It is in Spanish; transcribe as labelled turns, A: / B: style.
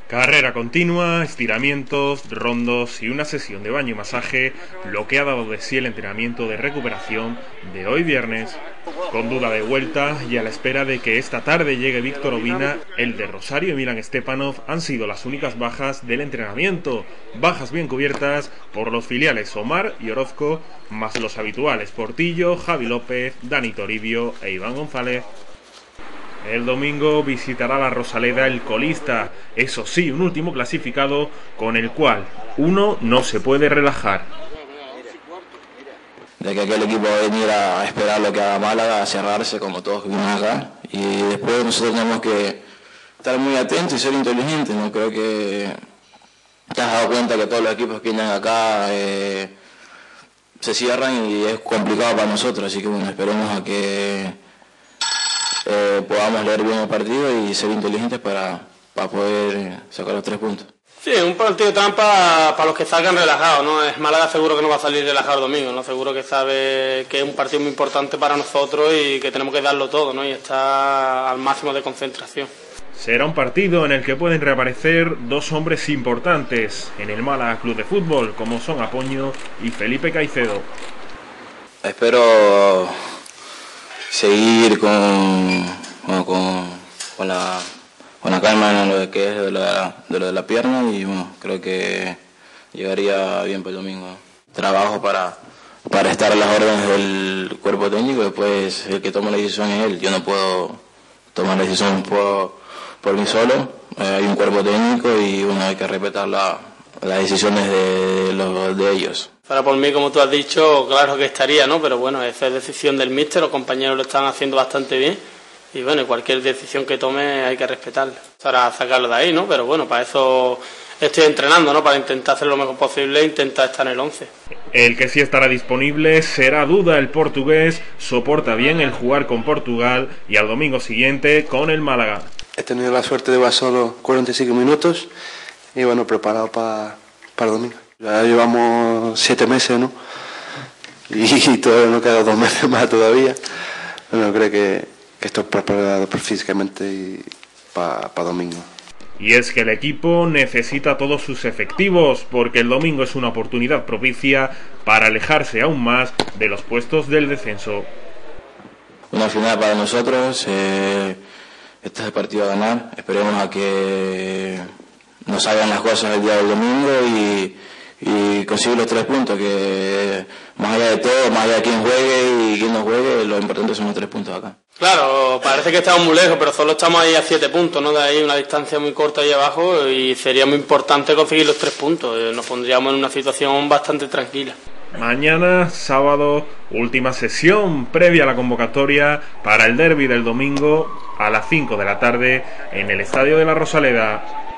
A: Carrera continua, estiramientos, rondos y una sesión de baño y masaje, lo que ha dado de sí el entrenamiento de recuperación de hoy viernes. Con duda de vuelta y a la espera de que esta tarde llegue Víctor Obina, el de Rosario y Milan Stepanov han sido las únicas bajas del entrenamiento. Bajas bien cubiertas por los filiales Omar y Orozco, más los habituales Portillo, Javi López, Dani Toribio e Iván González. El domingo visitará la Rosaleda el colista, eso sí, un último clasificado con el cual uno no se puede relajar.
B: De que aquel equipo va a venir a esperar lo que haga Málaga, a cerrarse como todos que vienen acá, y después nosotros tenemos que estar muy atentos y ser inteligentes. No creo que te has dado cuenta que todos los equipos que vienen acá se cierran y es complicado para nosotros, así que bueno, esperemos a que podamos leer bien el partido y ser inteligentes para poder sacar los 3 puntos.
C: Sí, un partido trampa para los que salgan relajados, ¿no? Es Málaga seguro que no va a salir relajado el domingo, ¿no? Seguro que sabe que es un partido muy importante para nosotros y que tenemos que darlo todo, ¿no? Y estar al máximo de concentración.
A: Será un partido en el que pueden reaparecer dos hombres importantes en el Málaga Club de Fútbol, como son Apoño y Felipe Caicedo.
B: Espero seguir con la calma en lo que es de lo de la pierna y bueno, creo que llegaría bien para el domingo. Trabajo para estar a las órdenes del cuerpo técnico, después el que toma la decisión es él. Yo no puedo tomar la decisión por mí solo, hay un cuerpo técnico y bueno, hay que respetar las decisiones de ellos.
C: Para por mí, como tú has dicho, claro que estaría, ¿no? Pero bueno, esa es decisión del míster, los compañeros lo están haciendo bastante bien y bueno, cualquier decisión que tome hay que respetarla. Para sacarlo de ahí, ¿no? Pero bueno, para eso estoy entrenando, ¿no? Para intentar hacer lo mejor posible e intentar estar en el 11.
A: El que sí estará disponible será Duda, el portugués, soporta bien el jugar con Portugal y al domingo siguiente con el Málaga.
D: He tenido la suerte de jugar solo 45 minutos y bueno, preparado para el domingo. Ya llevamos 7 meses, ¿no? Y todavía nos quedan 2 meses más todavía. Bueno, creo que estoy preparado físicamente y para domingo.
A: Y es que el equipo necesita todos sus efectivos, porque el domingo es una oportunidad propicia para alejarse aún más de los puestos del descenso.
B: Una final para nosotros, este es el partido a ganar. Esperemos a que nos salgan las cosas el día del domingo y conseguir los 3 puntos, que más allá de todo, más allá de quién juegue y quién no juegue, lo importante son los 3 puntos acá.
C: Claro, parece que estamos muy lejos, pero solo estamos ahí a 7 puntos, ¿no? De ahí una distancia muy corta ahí abajo y sería muy importante conseguir los 3 puntos. Nos pondríamos en una situación bastante tranquila.
A: Mañana, sábado, última sesión previa a la convocatoria para el derbi del domingo a las 5 de la tarde en el Estadio de la Rosaleda.